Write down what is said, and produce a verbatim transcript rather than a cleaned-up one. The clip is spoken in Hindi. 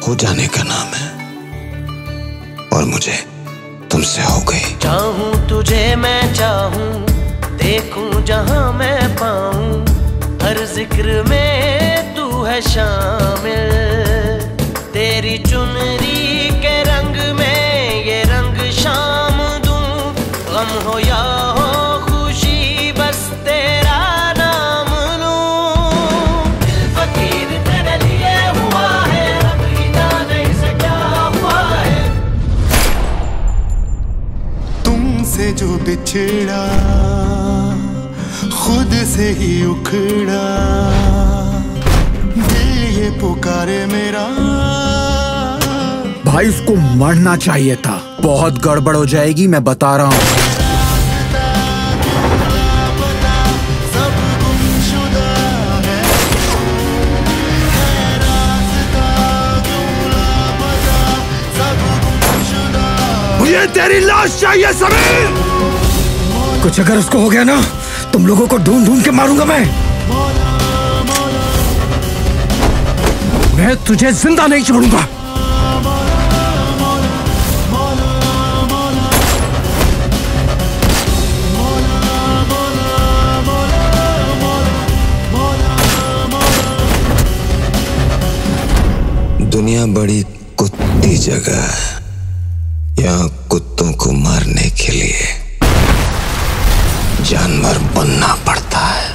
हो जाने का नाम है और मुझे तुमसे हो गई। चाहूं तुझे मैं चाहूं, देखूं जहां मैं पाऊं, हर जिक्र में तू है शामिल। तेरी चुनरी के रंग में ये रंग शाम दूं, गम हो या हो खुशी बस तेरा नाम लूं। दिल फकीर तेरे लिए हुआ है, अब ही जाने से क्या हुआ है। तुमसे जो बिछड़ा खुद से ही उखड़ा, दिल ये पुकारे मेरा। भाई उसको मरना चाहिए था, बहुत गड़बड़ हो जाएगी मैं बता रहा हूँ। मुझे तेरी लाश चाहिए समीर। कुछ अगर उसको हो गया ना, तुम लोगों को ढूंढ ढूंढ के मारूंगा मैं। मैं तुझे जिंदा नहीं छोड़ूंगा। दुनिया बड़ी कुत्ती जगह है, यहाँ कुत्तों को मारने के लिए जानवर बनना पड़ता है।